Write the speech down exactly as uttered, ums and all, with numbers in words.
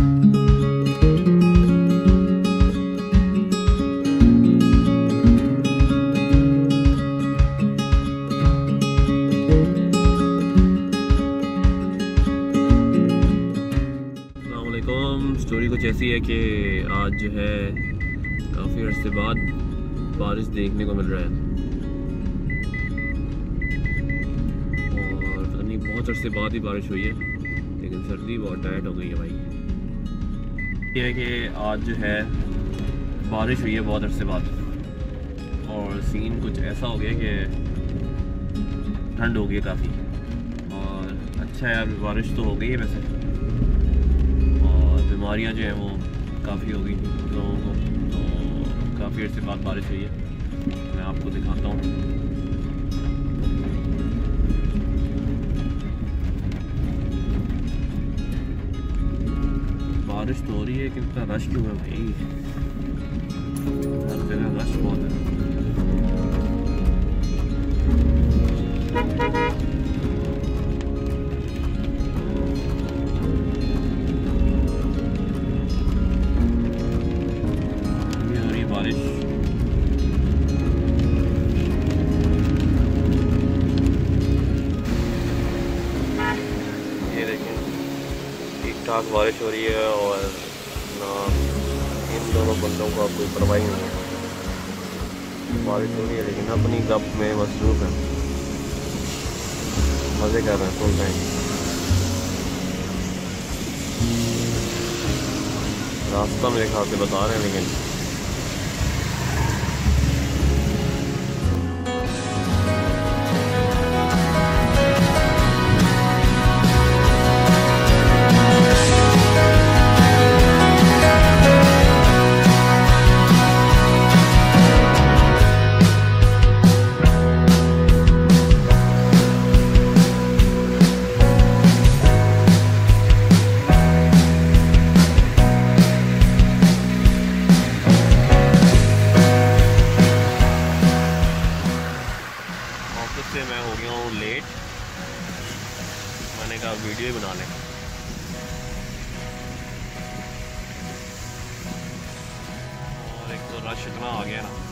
Story कुछ ऐसी है कि आज जो है काफ़ी अर्से बाद बारिश देखने को मिल रहा है और पता नहीं बहुत अर्से बाद ही बारिश हुई है, लेकिन सर्दी बहुत टाइट हो गई है भाई। ये है कि आज जो है बारिश हुई है बहुत अर्से बाद और सीन कुछ ऐसा हो गया कि ठंड हो गई काफ़ी और अच्छा है। अभी बारिश तो हो गई है वैसे, बीमारियां जो हैं वो काफ़ी हो गई लोगों को, तो काफ़ी अर्से बाद बारिश हुई है। मैं आपको दिखाता हूँ। बारिश तो हो रही है, कितना रश क्यों है भाई, हर जगह रश बहुत है। बारिश ये देखें ठीक ठाक बारिश हो रही है और ना इन दोनों बंदों का कोई परवाही नहीं है। बारिश हो रही है लेकिन अपनी गप में मसरूफ है, मज़े कर रहे हैं, सुन रहे हैं। रास्ता मेरे ख्याल से बता रहे हैं लेकिन से मैं हो गया हूँ लेट। मैंने कहा वीडियो ही बना लें। और एक तो रश इतना आ गया ना।